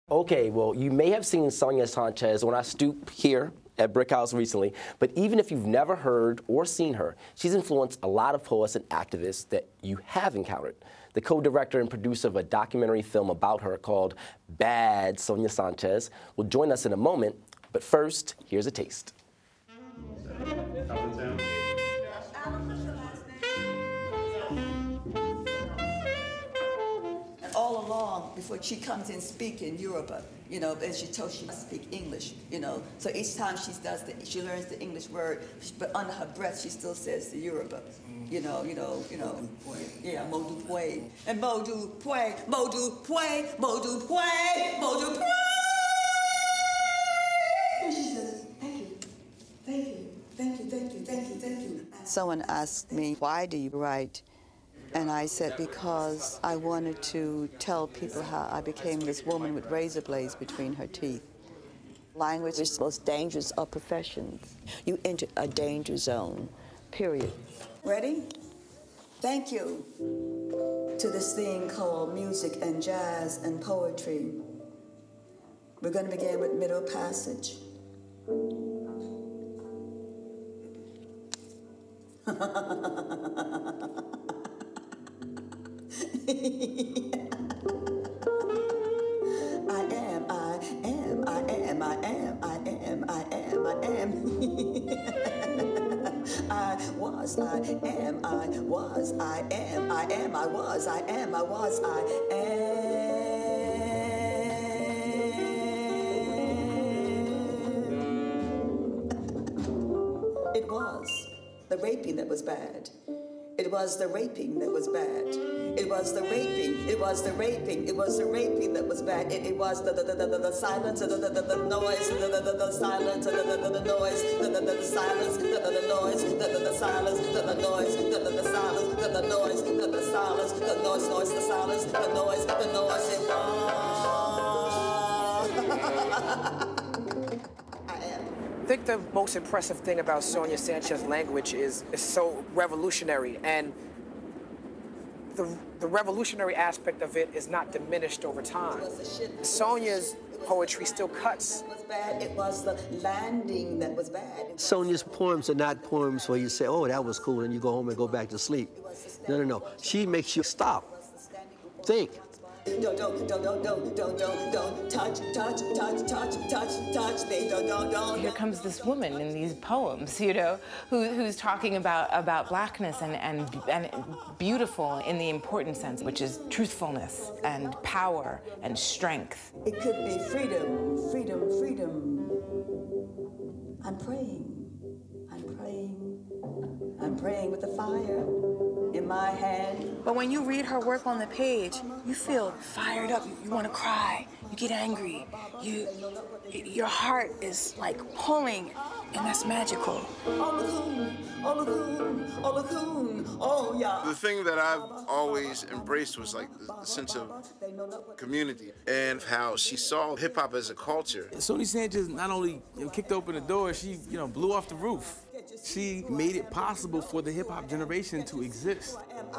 Okay, well, you may have seen Sonia Sanchez on our stoop here at BRIC House recently, but even if you've never heard or seen her, she's influenced a lot of poets and activists that you have encountered. The co-director and producer of a documentary film about her called BaddDDD Sonia Sanchez will join us in a moment, but first, here's a taste. All along, before she comes in speaking Yoruba, you know, as she told she must speak English, you know. So each time she learns the English word, but under her breath she still says the Yoruba, you know. Yeah, modu pue, and modu pue, modu pue, modu pue, modu pue. And she says, thank you, thank you, thank you, thank you, thank you, thank you. Someone asked me, why do you write? And I said, because I wanted to tell people how I became this woman with razor blades between her teeth. Language is the most dangerous of professions. You enter a danger zone, period. Ready? Thank you to this thing called music and jazz and poetry. We're going to begin with middle passage. It was the raping that was bad. It was the raping that was bad. It was the raping. It was the raping. It was the raping that was bad. It was the silence, the noise, the silence, the noise, the silence, the noise, the silence, the noise, the silence, the noise, the silence, the noise, the silence, the noise, the noise. I think the most impressive thing about Sonia Sanchez's language is it's so revolutionary, and the revolutionary aspect of it is not diminished over time. Sonia's poetry still cuts. It was the landing that was bad. Sonia's poems are not poems where you say, oh, that was cool, and you go home and go back to sleep. No, no, no. She makes you stop, think. Don't touch me, don't. Here comes this woman in these poems, you know, who's talking about blackness and beautiful in the important sense, which is truthfulness and power and strength. It could be freedom, freedom, freedom. I'm praying, I'm praying, I'm praying with the fire in my hand. But when you read her work on the page, you feel fired up. You want to cry. You get angry. Your heart is like pulling, and that's magical. Oh yeah. The thing that I've always embraced was like the sense of community and how she saw hip hop as a culture. Sonia Sanchez not only kicked open the door, she blew off the roof. She made it possible for the hip hop generation to exist.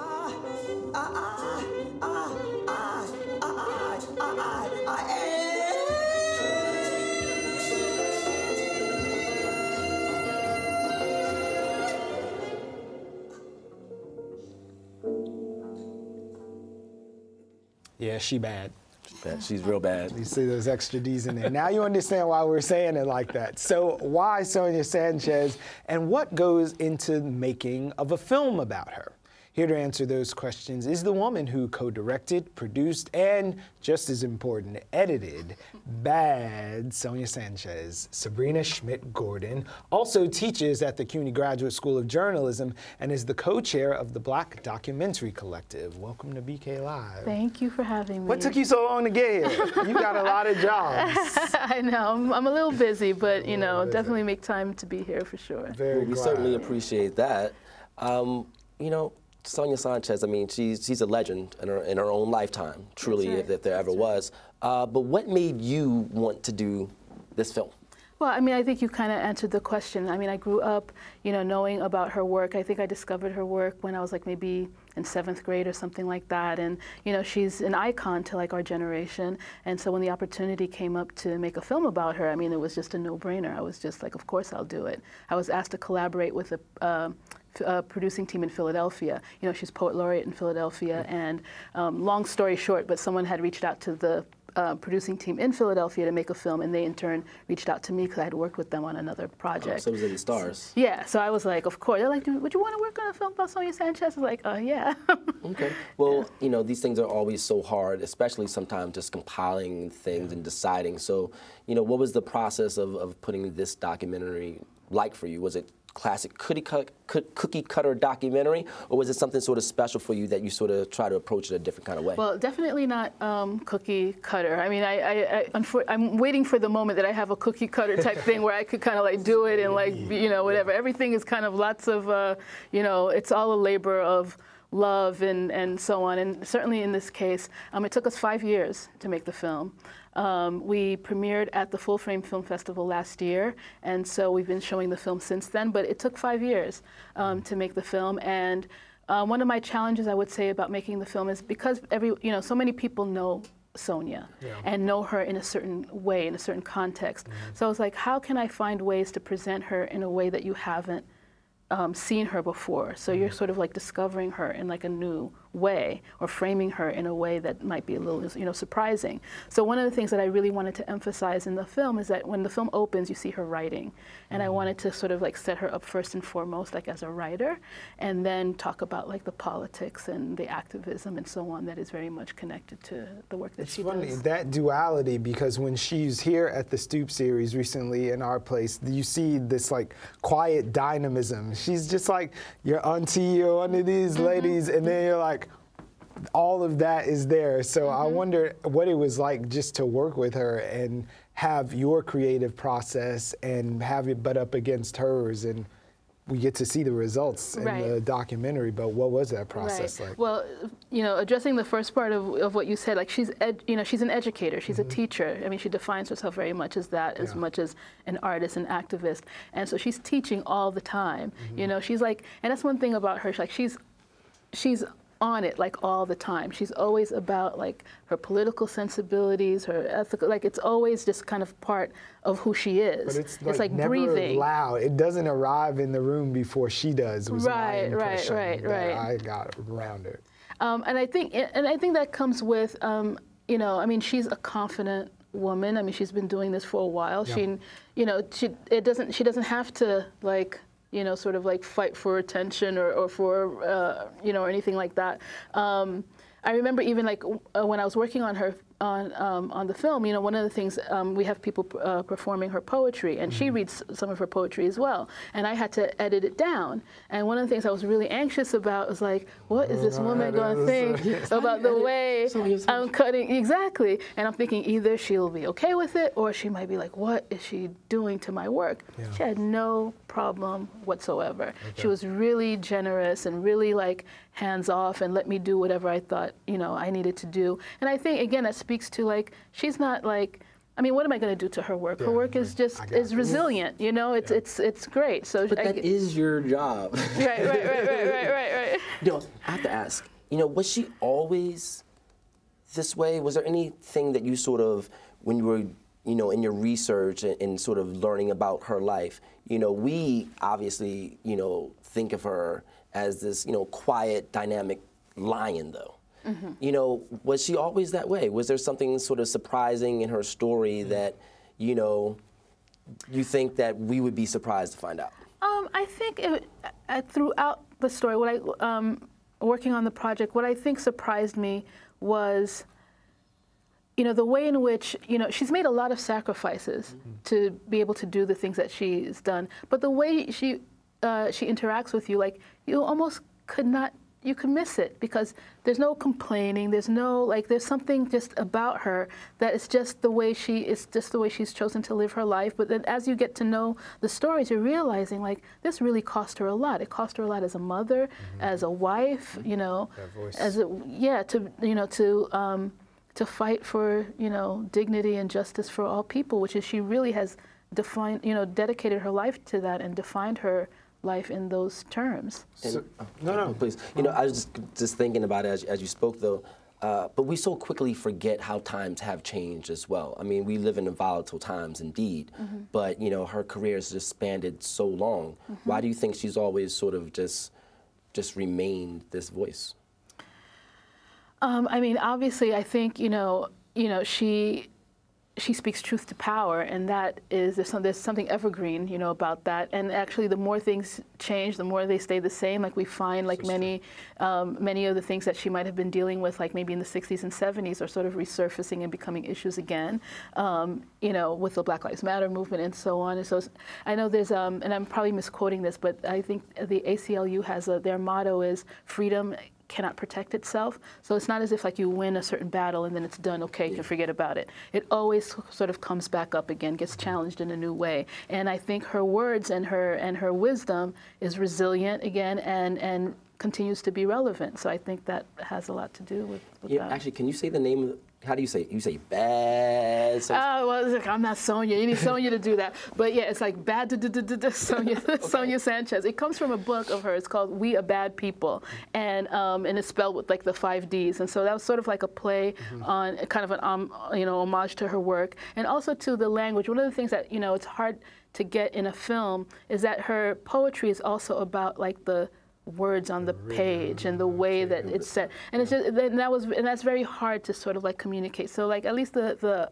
Yeah, she bad. She's real bad. You see those extra D's in there. Now you understand why we're saying it like that. So why Sonia Sanchez, and what goes into making of a film about her? Here to answer those questions is the woman who co-directed, produced, and, just as important, edited BaddDDD Sonia Sanchez. Sabrina Schmidt Gordon also teaches at the CUNY Graduate School of Journalism and is the co-chair of the Black Documentary Collective. Welcome to BK Live. Thank you for having me. What took you so long to get here? You got a lot of jobs. I know, I'm a little busy, but definitely make time to be here for sure. We certainly appreciate that. Sonia Sanchez, I mean, she's a legend in her own lifetime, truly, right. if there ever was. But what made you want to do this film? Well, I mean, I think you kind of answered the question. I mean, I grew up, knowing about her work. I think I discovered her work when I was like maybe in 7th grade or something like that. And, you know, she's an icon to like our generation. And so when the opportunity came up to make a film about her, I mean, it was just a no-brainer. I was just like, of course I'll do it. I was asked to collaborate with a producing team in Philadelphia. You know, she's poet laureate in Philadelphia, and long story short, but someone had reached out to the producing team in Philadelphia to make a film, and they in turn reached out to me because I had worked with them on another project. Oh, so it was in the stars. Yeah, so I was like, of course. They're like, would you want to work on a film about Sonia Sanchez? I was like, yeah. Okay. Well, you know, these things are always so hard, especially sometimes just compiling things and deciding. So, you know, what was the process of putting this documentary like for you? Was it classic cookie cutter documentary, or was it something sort of special for you that you sort of try to approach it a different kind of way? Well, definitely not cookie cutter. I mean, I'm waiting for the moment that I have a cookie cutter type thing where I could kind of like do it and like, you know, whatever. Everything is kind of lots of, you know, it's all a labor of love and so on. And certainly in this case, it took us 5 years to make the film. We premiered at the Full Frame Film Festival last year, and so we've been showing the film since then, but it took 5 years to make the film. And one of my challenges, I would say, about making the film is because so many people know Sonia and know her in a certain way, in a certain context. So I was like, how can I find ways to present her in a way that you haven't seen her before? So you're sort of like discovering her in like a new way, or framing her in a way that might be a little, you know, surprising. So one of the things that I really wanted to emphasize in the film is that when the film opens, you see her writing, and I wanted to sort of like set her up first and foremost, like as a writer, and then talk about like the politics and the activism and so on that is very much connected to the work that she does. It's funny, that duality, because when she's here at the Stoop series recently in our place, you see this like quiet dynamism. She's just like your auntie or one of these ladies, and then you're like, all of that is there. So I wonder what it was like just to work with her and have your creative process and have it butt up against hers, and we get to see the results in the documentary, but what was that process like? Well, you know, addressing the first part of what you said, like she's an educator, she's a teacher. I mean, she defines herself very much as that, as much as an artist and activist. And so she's teaching all the time. You know, she's like, and that's one thing about her, like she's on it like all the time. She's always about like her political sensibilities, her ethical, like it's always just kind of part of who she is. But it's like never breathing. Loud. It doesn't arrive in the room before she does. Was my impression right. I got around it. And I think that comes with, you know, I mean, she's a confident woman. I mean, she's been doing this for a while. She, you know, she doesn't have to like, you know, sort of like fight for attention or for, you know, or anything like that. I remember even like when I was working on her, on the film, you know, one of the things, we have people performing her poetry, and she reads some of her poetry as well, and I had to edit it down. And one of the things I was really anxious about was like, what is this woman going to think about the way I'm cutting? Exactly. And I'm thinking either she'll be okay with it, or she might be like, what is she doing to my work? She had no problem whatsoever. She was really generous and really like hands off and let me do whatever I thought, you know, I needed to do. And I think, again, that speaks to like, she's not like, I mean, what am I going to do to her work? Her work is just, is resilient, you know, it's great. So but that is your job. Right. You know, I have to ask, you know, was she always this way? Was there anything that you sort of, when you were, you know, in your research and sort of learning about her life, you know, we obviously, you know, think of her as this, you know, quiet, dynamic lion, though. You know, was she always that way? Was there something sort of surprising in her story that, you know, you think that we would be surprised to find out? I think throughout the story, what I, working on the project, what I think surprised me was, you know, the way in which, you know, she's made a lot of sacrifices to be able to do the things that she's done, but the way she interacts with you, like, you almost could not, you could miss it because there's no complaining, there's no, like, there's something just about her that is just the way it's just the way she's chosen to live her life. But then as you get to know the stories, you're realizing, like, this really cost her a lot. It cost her a lot as a mother, as a wife, you know, as a, to fight for, you know, dignity and justice for all people, which is she really has defined, you know, dedicated her life to that and defined her life in those terms. And, no, please. You know, I was just thinking about it as you spoke, though. But we so quickly forget how times have changed as well. I mean, we live in volatile times indeed, but you know, her career has just spanned so long. Why do you think she's always sort of just remained this voice? I mean, obviously, I think she speaks truth to power, and that is there's something evergreen, you know, about that. And actually, the more things change, the more they stay the same. Like we find, like many of the things that she might have been dealing with, like maybe in the 60s and 70s, are sort of resurfacing and becoming issues again. You know, with the Black Lives Matter movement and so on. And so I know there's, and I'm probably misquoting this, but I think the ACLU has their motto is freedom cannot protect itself. So it's not as if like you win a certain battle and then it's done, okay, you can forget about it. It always sort of comes back up again, gets challenged in a new way. And I think her words and her wisdom is resilient again and continues to be relevant. So I think that has a lot to do with that. Actually, can you say the name of how do you say it? You say bad. Oh, well, it's like, I'm not Sonia. You need Sonia to do that. But yeah, it's like BaddDDD Sonia Sanchez. It comes from a book of hers called We Are Bad People, and it's spelled with like the 5 Ds. And so that was sort of like a play on kind of an homage to her work, and also to the language. One of the things that it's hard to get in a film is that her poetry is also about like the words on the page and the way that it's set, and it's just, and that's very hard to sort of like communicate. So like at least the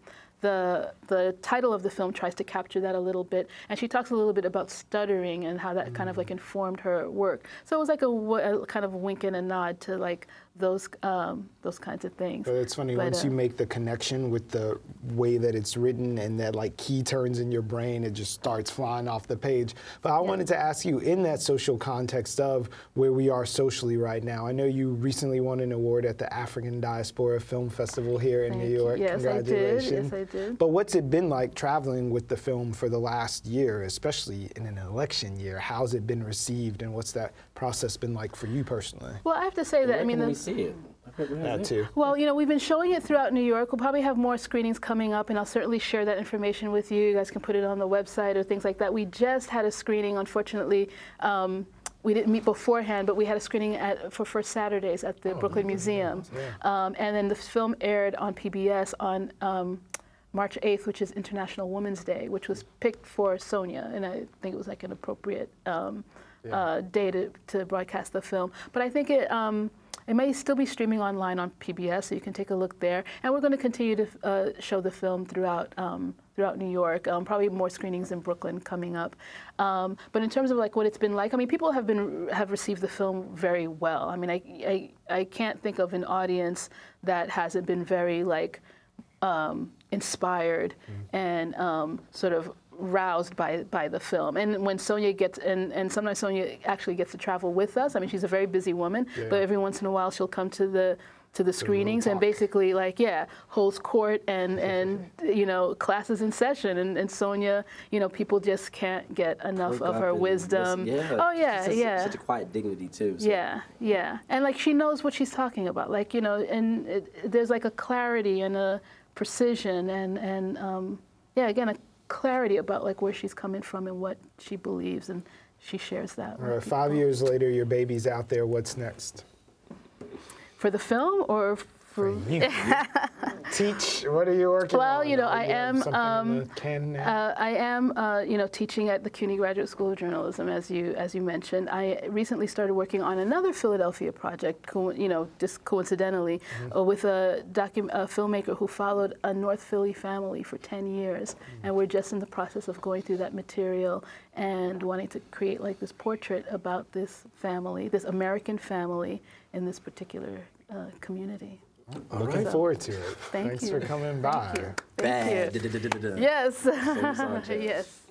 title of the film tries to capture that a little bit, and she talks a little bit about stuttering and how that kind of like informed her work. So it was like a kind of wink and a nod to like those kinds of things. But it's funny, once you make the connection with the way that it's written and that like key turns in your brain, it just starts flying off the page. But I wanted to ask you, in that social context of where we are socially right now, I know you recently won an award at the African Diaspora Film Festival here in New York. Yes, congratulations. I did. But what's it been like traveling with the film for the last year, especially in an election year? How's it been received, and what's that process been like for you personally? Well, I have to say that, I mean, see it. That too. Well, we've been showing it throughout New York. We'll probably have more screenings coming up, and I'll certainly share that information with you. You guys can put it on the website or things like that. We just had a screening, unfortunately. We didn't meet beforehand, but we had a screening for First Saturdays at the Brooklyn Museum. And then the film aired on PBS on March 8th, which is International Women's Day, which was picked for Sonia, and I think it was like an appropriate day to broadcast the film. But I think it may still be streaming online on PBS, so you can take a look there. And we're going to continue to show the film throughout New York. Probably more screenings in Brooklyn coming up. But in terms of like what it's been like, I mean, people have received the film very well. I mean, I can't think of an audience that hasn't been very like inspired and sort of roused by the film. And when Sonia gets, and sometimes Sonia actually gets to travel with us. I mean, she's a very busy woman, but every once in a while she'll come to the screenings and basically like, holds court and classes in session. And Sonia, people just can't get enough of her wisdom. Such a quiet dignity too. So. Yeah. And like she knows what she's talking about. Like, and there's like a clarity and a precision and again, a clarity about like where she's coming from and what she believes, and she shares that. All right, 5 years later, your baby's out there. What's next? For the film or for you? Teach. What are you working on? Well, I am teaching at the CUNY Graduate School of Journalism, as you mentioned. I recently started working on another Philadelphia project, just coincidentally, with a filmmaker who followed a North Philly family for 10 years, and we're just in the process of going through that material and wanting to create like this portrait about this family, this American family in this particular community. Looking forward to it. Thanks for coming by. Thank you. Yes. Yes.